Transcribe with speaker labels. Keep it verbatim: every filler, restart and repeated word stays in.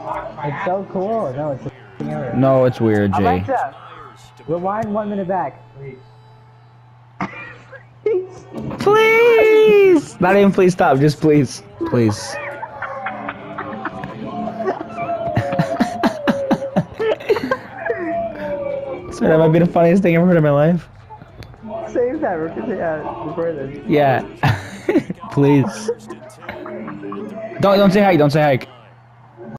Speaker 1: It's so cool. No, it's a area.
Speaker 2: No, it's weird, Jay.
Speaker 1: Alexa, rewind one minute back.
Speaker 2: Please! Not even please stop, just please. Please. Sorry, that might be the funniest thing I've ever heard in my life.
Speaker 1: Save that, because yeah, record this.
Speaker 2: Yeah. Please. Don't don't say hike, don't say hike.